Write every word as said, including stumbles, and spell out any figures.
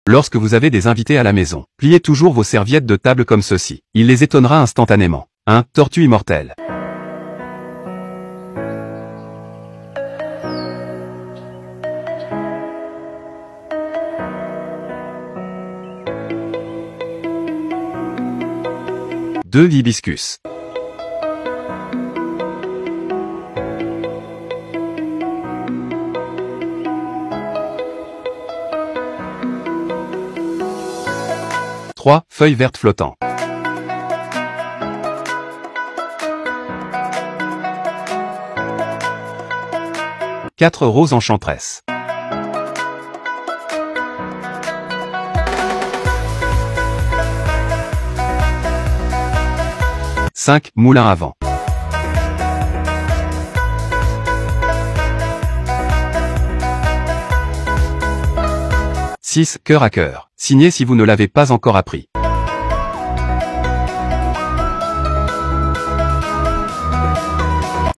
Lorsque vous avez des invités à la maison, pliez toujours vos serviettes de table comme ceci. Il les étonnera instantanément. un. Tortue immortelle. deux. Hibiscus. trois. Feuilles vertes flottant. quatre. Rose enchanteresse. cinq. Moulin à vent. six. Cœur à cœur. Signez si vous ne l'avez pas encore appris.